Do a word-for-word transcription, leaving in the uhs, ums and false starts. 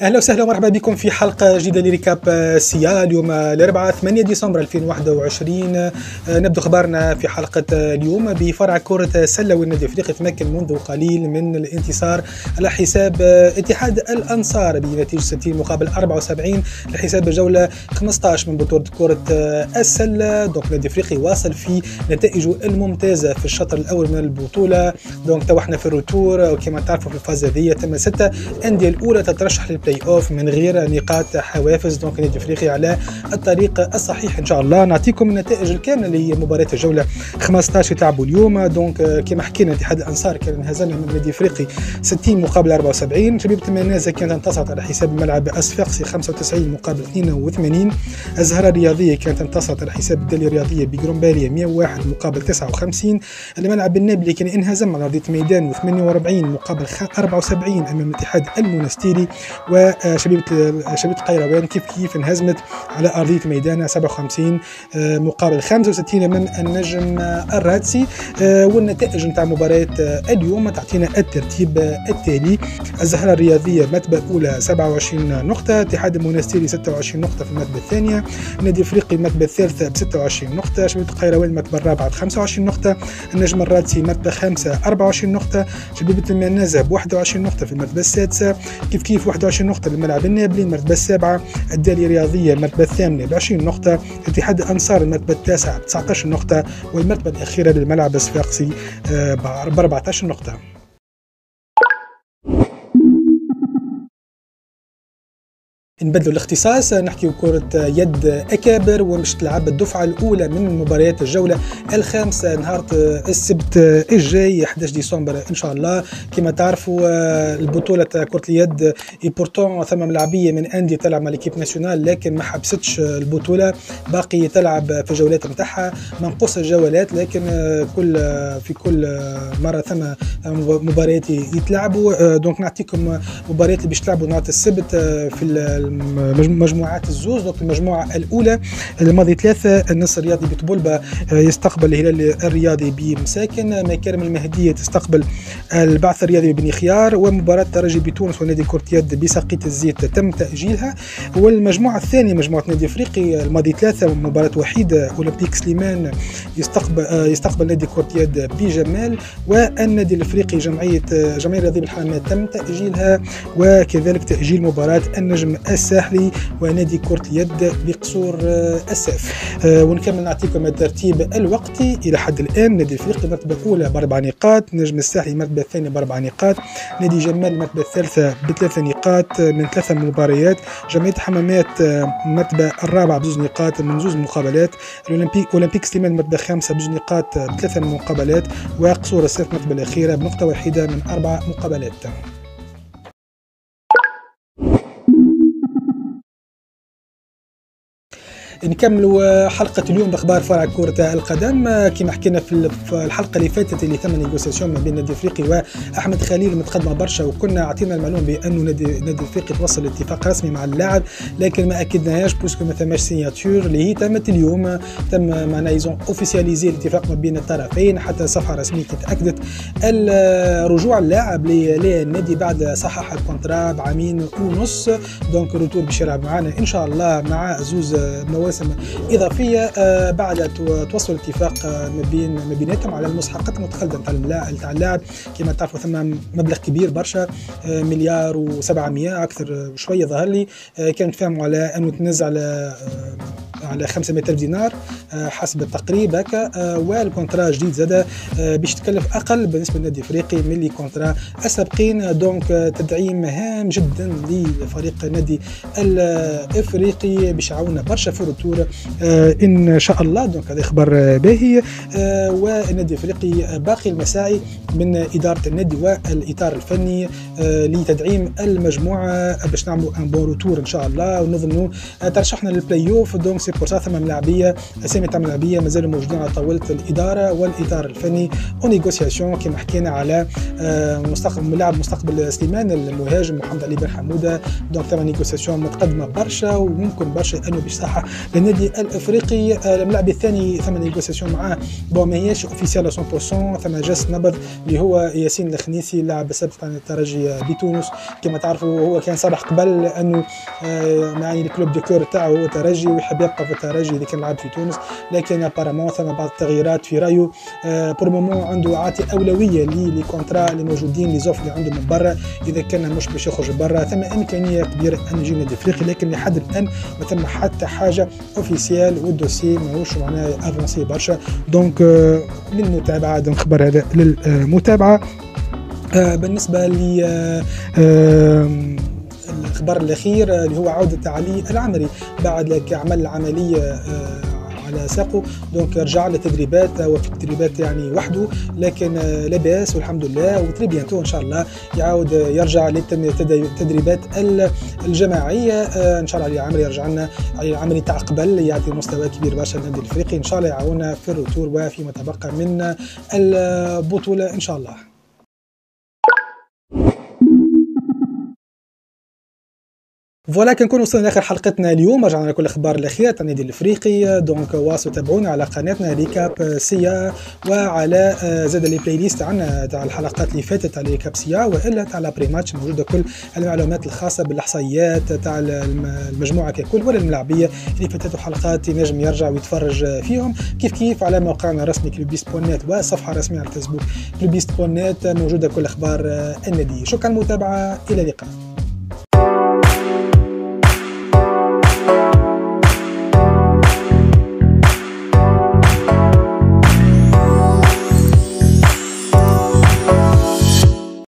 اهلا وسهلا ومرحبا بكم في حلقه جديده لريكاب سيا. اليوم الاربعاء ثمانية ديسمبر ألفين وواحد وعشرين. نبدا خبرنا في حلقه اليوم بفرع كره السله، والنادي الافريقي تمكن منذ قليل من الانتصار على حساب اتحاد الانصار بنتيجه ستين مقابل أربعة وسبعين لحساب الجوله خمسة عشر من بطوله كره السله. دونك النادي الافريقي واصل في نتائجه الممتازه في الشطر الاول من البطوله. دونك توحنا في الروتور، وكما تعرفوا في الفاز هذه تم ستة انديه الاولى تترشح للبلاي اوف من غير نقاط حوافز. دونك النادي الافريقي على الطريق الصحيح ان شاء الله. نعطيكم النتائج الكامله لمباراه الجوله خمسة عشر تلعبوا اليوم. دونك كما حكينا اتحاد الانصار كان انهزمنا من النادي الافريقي ستين مقابل أربعة وسبعين. شبيبه المنازه كانت انتصرت على حساب الملعب الصفاقسي خمسة وتسعين مقابل اثنين وثمانين. الزهره الرياضيه كانت انتصرت على حساب الداليه الرياضيه بجرومباليا مئة وواحد مقابل تسعة وخمسين. الملعب النابلي كان انهزم على ارضيه ميدان ثمانية وأربعين مقابل أربعة وسبعين امام الاتحاد المونستيري. وشبيبه شبيبه القيروان كيف كيف انهزمت على ارضيه ميدان سبعة وخمسين مقابل خمسة وستين من النجم الرادسي. والنتائج نتاع مباراه اليوم تعطينا الترتيب التالي: الزهره الرياضيه مرتبه الاولى سبعة وعشرين نقطه، اتحاد المونستيري ستة وعشرين نقطه في المرتبه الثانيه، النادي الافريقي المرتبه الثالثه ب ستة وعشرين نقطه، شبيبه القيروان المرتبه الرابعه ب خمسة وعشرين نقطه، النجم الرادسي مرتبه خامسه أربعة وعشرين نقطه، شبيبه المنازه ب واحد وعشرين نقطه في المرتبه السادسه، كيف كيف واحد وعشرين نقطه للملعب النابلي المرتبه السابعه، الداليه الرياضيه المرتبه الثامنه ب عشرين نقطه، اتحاد الانصار المرتبه التاسعه ب تسعة عشر نقطه، والمرتبه الاخيره للملعب الصفاقسي ب أربعة عشر نقطه. نبدلوا الاختصاص، نحكي كرة يد أكابر، ومش تلعب الدفعة الأولى من مباريات الجولة الخامسة نهار السبت الجاي أحد عشر ديسمبر إن شاء الله. كما تعرفوا البطولة كرة اليد بورتون ثم ملاعبية من أندية تلعب مع ليكيب ناسيونال، لكن ما حبستش البطولة، باقي تلعب في الجولات نتاعها منقوص الجولات، لكن كل في كل مرة ثم مباريات يتلعبوا. دونك نعطيكم مباريات اللي باش تلعبوا نهار السبت في مجموعات الزوز. دونك المجموعه الاولى الماضي ثلاثه النصر الرياضي بطبولبه يستقبل الهلال الرياضي بمساكن، مكارم المهديه تستقبل البعث الرياضي ببني خيار، ومباراه الترجي بتونس ونادي كره يد بساقية الزيت تم تاجيلها. والمجموعه الثانيه مجموعه نادي افريقي الماضي ثلاثه مباراه وحيده اولمبيك سليمان يستقبل يستقبل نادي كره يد بجمال، والنادي الافريقي جمعيه جمعيه الرياضيه بالحرمات تم تاجيلها، وكذلك تاجيل مباراه النجم الساحلي ونادي كرة اليد بقصور السيف. أه ونكمل نعطيكم الترتيب الوقتي إلى حد الآن: نادي الافريقي المرتبة الأولى بأربع نقاط، نجم الساحلي المرتبة الثانية بأربع نقاط، نادي جمال المرتبة الثالثة بثلاث نقاط من ثلاثة مباريات، جمعية حمامات المرتبة الرابعة بزوج نقاط من زوج مقابلات، الأولمبيك أولمبيك سليمان المرتبة الخامسة بزوج نقاط بثلاثة مقابلات، وقصور السيف المرتبة الأخيرة بنقطة واحدة من أربع مقابلات. نكملوا حلقة اليوم بأخبار فرع كرة القدم. كما حكينا في الحلقة اللي فاتت اللي تم نيغوسياسيون ما بين النادي الافريقي واحمد خليل متقدمة برشا، وكنا عطينا المعلومة بأنه نادي النادي الافريقي توصل لاتفاق رسمي مع اللاعب، لكن ما اكدناهاش بوسكو ما ثماش سيناتور اللي هي تمت اليوم. تم معنا ايزون اوفيسياليزي الاتفاق ما بين الطرفين، حتى صفحة رسمية تأكدت رجوع اللاعب للنادي بعد صحح الكونترا بعامين ونص. دونك روتور باش يلعب معنا ان شاء الله مع زوز مواسم اضافيه بعد توصل الاتفاق ما بين ما بيناتهم على المستحقات المتقلده نتاع اللاعب. كما تعرفوا ثم مبلغ كبير برشا، مليار وسبعمية اكثر شويه ظهر لي. كانوا تفاهموا على انه تنزل على على خمسمية ألف دينار حسب التقريب هكا، والكونترا جديد زاد باش تكلف اقل بالنسبه للنادي الافريقي من لي كونترا السابقين. دونك تدعيم هام جدا لفريق النادي الافريقي باش يعاوننا برشا في الرتور ان شاء الله. دونك هذا خبر باهي. والنادي الافريقي باقي المساعي من اداره النادي والاطار الفني لتدعيم المجموعه باش نعملوا ان بون روتور ان شاء الله، ونظنوا ترشحنا للبلاي اوف. دونك سي بور ثم ملاعبيه اسامي تاع ملاعبيه مازالوا موجودين على طاوله الاداره والاطار الفني ونيغوسياسيون كما حكينا على مستقبل ملاعب مستقبل سليمان المهاجم محمد علي بن حموده. دونك ثم نيغوسياسيون متقدمه برشا وممكن برشا انه بصحه للنادي الافريقي. الملاعب الثاني ثم نيغوسياسيون معاه بون ما هيش اوفيسيال مية بالمية. ثم جس نبض اللي هو ياسين الخنيسي اللاعب السابق تاع الترجي بتونس كما تعرفوا، هو كان صرح قبل انه يعني الكلوب دو كور تاعو هو ترجي ويحب يبقى في الترجي اللي كان لعب في تونس، لكن ابارامون ثم بعض التغييرات في رايه. بور مومون عنده عاطي اولويه لي كونترا اللي موجودين لي زوف اللي عنده من برا، اذا كان مش باش يخرج برا ثم امكانيه كبيره ان يجي النادي الافريقي، لكن لحد الان ما ثم حتى حاجه اوفيسيال والدوسي ماهوش معناها افونسي برشا. دونك للمتابعه، دونك خبر هذا للمتابعه. بالنسبه ل الخبر الاخير اللي هو عوده علي العمري بعد عمل عمليه على ساقه، دونك رجع للتدريبات وفي التدريبات يعني وحده، لكن لاباس والحمد لله وتري بيانتو ان شاء الله يعاود يرجع للتدريبات الجماعيه. ان شاء الله علي العمري يرجع لنا، علي العمري تاع قبل يعطي مستوى كبير برشا للنادي الافريقي، ان شاء الله يعاوننا في الروتور وفيما تبقى من البطوله ان شاء الله. فوالا كنكون وصلنا لاخر حلقتنا اليوم، رجعنا لكل الاخبار الاخيره تاع النادي الافريقي. دونك واصلوا تابعونا على قناتنا ريكاب سيا، وعلى زاد لي بلاي ليست عندنا تاع الحلقات اللي فاتت تاع ريكاب سيا، والا تاع البري ماتش موجوده كل المعلومات الخاصه بالاحصائيات تاع المجموعه ككل ولا الملاعبيه اللي فاتت حلقات ينجم يرجع ويتفرج فيهم كيف كيف على موقعنا الرسمي كلوبيست بوان نت وصفحه رسميه على الفيسبوك كلوبيست بوان نت موجوده كل اخبار النادي. شكرا للمتابعه، الى اللقاء.